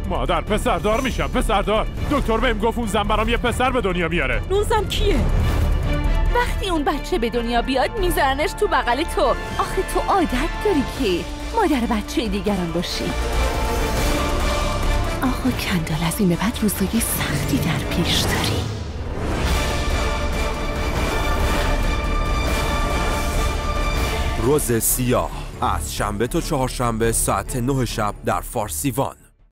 مادر پسردار میشم، پسردار. دکتر بهم گفت اون زن برام یه پسر به دنیا میاره. اون زن کیه؟ وقتی اون بچه به دنیا بیاد میذارنش تو بغل تو. آخه تو عادت داری که مادر بچه دیگران باشی. آقا کندال، از این به بعد روزای سختی در پیش داری. روز سیاه از شنبه تا چهارشنبه ساعت 9 شب در فارسیوان.